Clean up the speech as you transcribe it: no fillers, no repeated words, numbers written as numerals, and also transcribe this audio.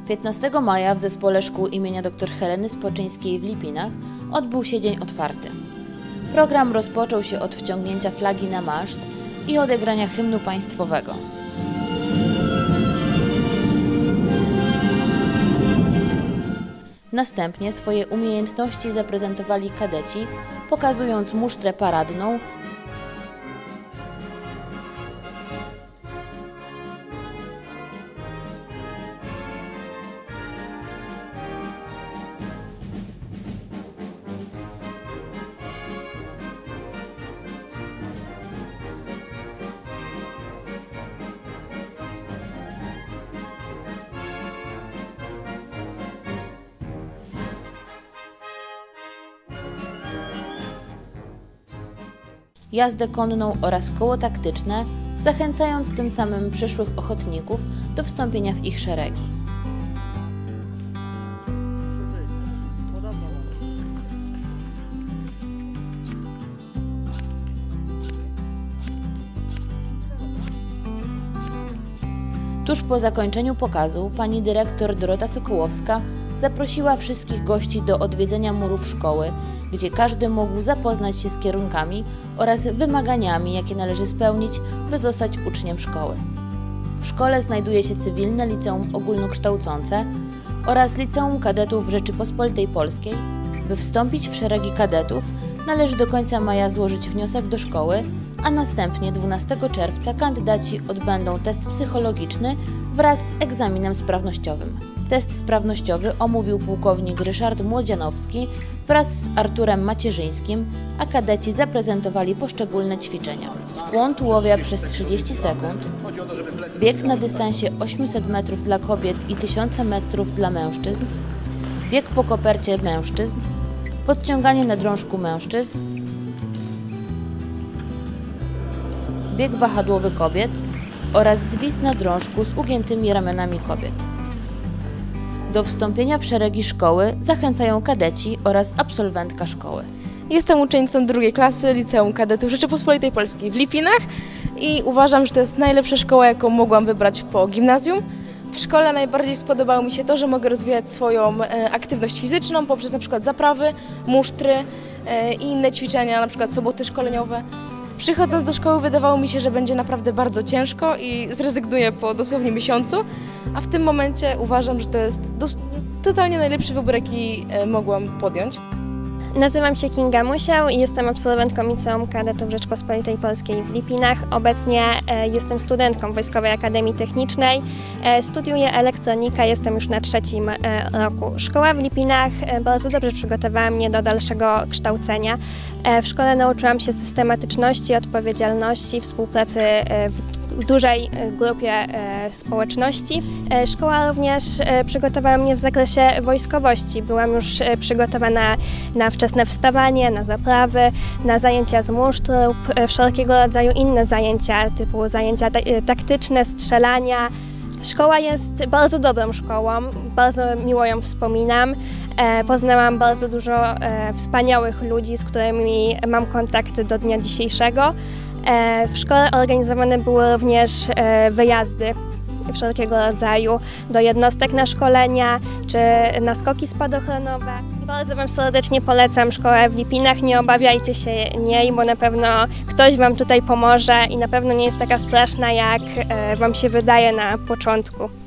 15 maja w Zespole Szkół imienia dr Heleny Spoczyńskiej w Lipinach odbył się dzień otwarty. Program rozpoczął się od wciągnięcia flagi na maszt i odegrania hymnu państwowego. Następnie swoje umiejętności zaprezentowali kadeci, pokazując musztrę paradną, jazdę konną oraz koło taktyczne, zachęcając tym samym przyszłych ochotników do wstąpienia w ich szeregi. Tuż po zakończeniu pokazu pani dyrektor Dorota Sokołowska zaprosiła wszystkich gości do odwiedzenia murów szkoły, gdzie każdy mógł zapoznać się z kierunkami oraz wymaganiami, jakie należy spełnić, by zostać uczniem szkoły. W szkole znajduje się Cywilne Liceum Ogólnokształcące oraz Liceum Kadetów Rzeczypospolitej Polskiej. By wstąpić w szeregi kadetów, należy do końca maja złożyć wniosek do szkoły, a następnie 12 czerwca kandydaci odbędą test psychologiczny wraz z egzaminem sprawnościowym. Test sprawnościowy omówił pułkownik Ryszard Młodzianowski wraz z Arturem Macierzyńskim, a kadeci zaprezentowali poszczególne ćwiczenia. Skłon tułowia przez 30 sekund, bieg na dystansie 800 metrów dla kobiet i 1000 metrów dla mężczyzn, bieg po kopercie mężczyzn, podciąganie na drążku mężczyzn, bieg wahadłowy kobiet oraz zwis na drążku z ugiętymi ramionami kobiet. Do wstąpienia w szeregi szkoły zachęcają kadeci oraz absolwentka szkoły. Jestem uczennicą drugiej klasy Liceum Kadetów Rzeczypospolitej Polskiej w Lipinach i uważam, że to jest najlepsza szkoła, jaką mogłam wybrać po gimnazjum. W szkole najbardziej spodobało mi się to, że mogę rozwijać swoją aktywność fizyczną poprzez na przykład zaprawy, musztry i inne ćwiczenia, na przykład soboty szkoleniowe. Przychodząc do szkoły wydawało mi się, że będzie naprawdę bardzo ciężko i zrezygnuję po dosłownie miesiącu, a w tym momencie uważam, że to jest totalnie najlepszy wybór, jaki mogłam podjąć. Nazywam się Kinga Musiał i jestem absolwentką Liceum Kadetów Rzeczypospolitej Polskiej w Lipinach. Obecnie jestem studentką Wojskowej Akademii Technicznej. Studiuję elektronikę, jestem już na 3. roku. Szkoła w Lipinach bardzo dobrze przygotowała mnie do dalszego kształcenia. W szkole nauczyłam się systematyczności, odpowiedzialności, współpracy w dużej grupie społeczności. Szkoła również przygotowała mnie w zakresie wojskowości. Byłam już przygotowana na wczesne wstawanie, na zaprawy, na zajęcia z musztr lub wszelkiego rodzaju inne zajęcia, typu zajęcia taktyczne, strzelania. Szkoła jest bardzo dobrą szkołą, bardzo miło ją wspominam. Poznałam bardzo dużo wspaniałych ludzi, z którymi mam kontakt do dnia dzisiejszego. W szkole organizowane były również wyjazdy wszelkiego rodzaju do jednostek na szkolenia czy na skoki spadochronowe. Bardzo Wam serdecznie polecam szkołę w Lipinach, nie obawiajcie się niej, bo na pewno ktoś Wam tutaj pomoże i na pewno nie jest taka straszna, jak Wam się wydaje na początku.